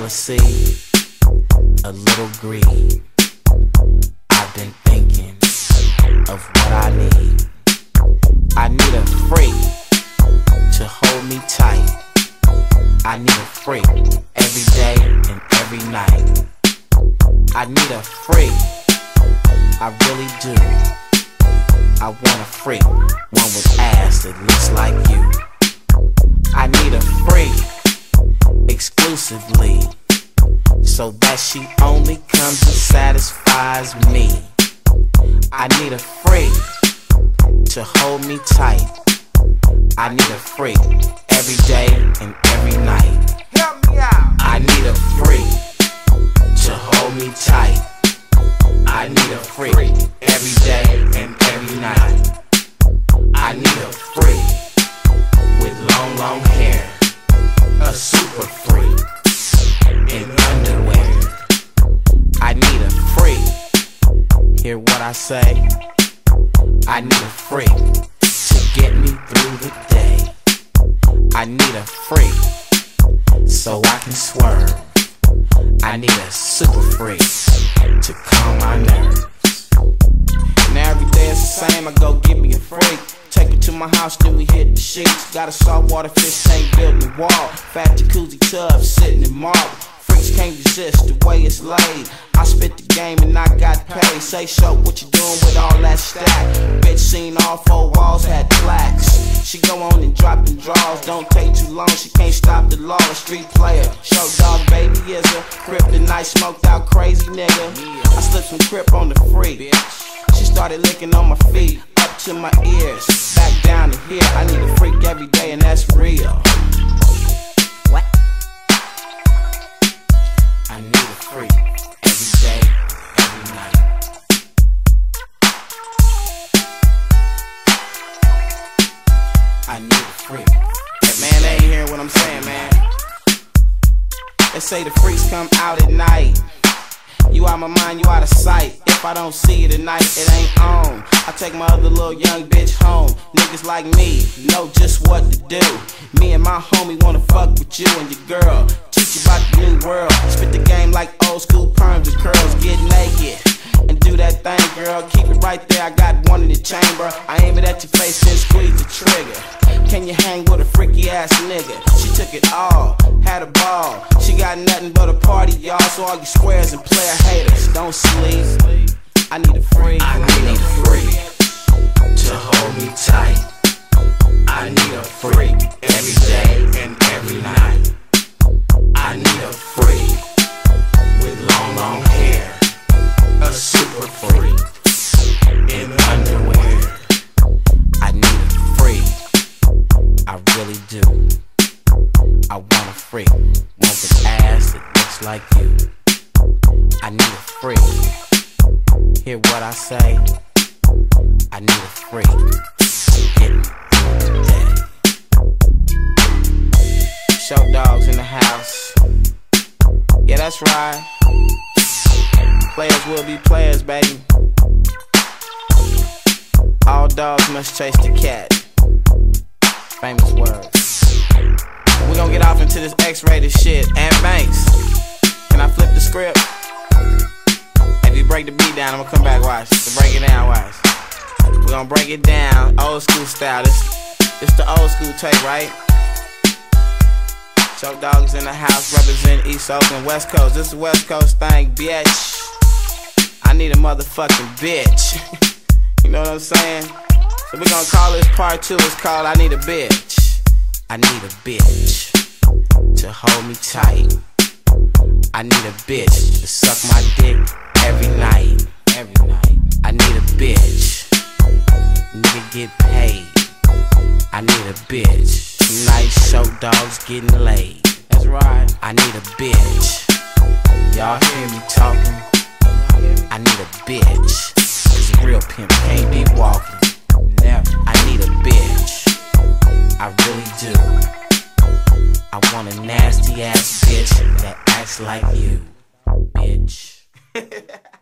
jealousy, a little greed. I've been thinking of what I need. I need a freak to hold me tight. I need a freak every day and every night. I need a freak, I really do. I want a freak, one with ass that looks like you. I need a freak exclusively, so that she only comes and satisfies me. I need a freak to hold me tight. I need a freak every day and every night. Help me out. I need a freak to hold me tight. I need a freak every day and every night. I need a freak with long, long hair, a super freak in underwear. I need a freak, hear what I say? I need a freak to get me through the day. I need a freak so I can swerve. I need a super freak to calm my nerves. Now every day it's the same, I go get me a freak. Take it to my house, then we hit the sheets. Got a saltwater fish tank built in the wall. Fat jacuzzi tub sitting in marble. Freaks can't resist the way it's laid. I spit the game and I got paid. Say, show what you doing with all that stack. Bitch seen all 4 walls, had plaques. She go on and drop them draws. Don't take too long, she can't stop the law. A street player, show dog baby is a kryptonite, smoked out crazy nigga. I slipped some crip on the free. She started licking on my feet, up to my ears, back down to here. I need a freak every day and that's real. What? I need a freak every day, every night. I need a freak. Hey man, they ain't hearing what I'm saying, man. They say the freaks come out at night. You out my mind, you out of sight. If I don't see you tonight, it ain't on. I take my other little young bitch home. Niggas like me know just what to do. Me and my homie wanna fuck with you and your girl. Teach you about the new world. Spit the game like old school perms and curls. Get naked and do that thing, girl. Keep it right there, I got one in the chamber. I aim it at your face, then squeeze the trigger. Can you hang with a freaky ass nigga? She took it all, had a ball. She got nothing but a party, y'all. So all you squares and player haters, don't sleep. I need a freak. I need a freak to hold me tight. I need a freak every day and every night. I need a freak with long, long hair, a super freak in underwear. I need a freak, I really do. I want a freak, one with ass that looks like you. I need a freak, hear what I say? I need a freak to get me through the day. Show dogs in the house. Yeah, that's right. Players will be players, baby. All dogs must chase the cat. Famous words. We're gonna get off into this X-rated shit. And Banks, can I flip the script? If you break the beat down, I'm gonna come back, watch. To break it down, watch. We're gonna break it down, old school style. This the old school tape, right? Show dogs in the house, represent East Oakland, West Coast. This is a West Coast thing, bitch. I need a motherfucking bitch. You know what I'm saying? So we're gonna call this part 2. It's called I Need a Bitch. I need a bitch to hold me tight. I need a bitch to suck my dick every night. Every night. I need a bitch. Nigga get paid. I need a bitch. Tonight show dogs getting laid. That's right. I need a bitch. Y'all hear me talking? I need a bitch. Cause a real pimp can't be walking. Never. I need a bitch. I really do. I want a nasty ass bitch that acts like you, bitch.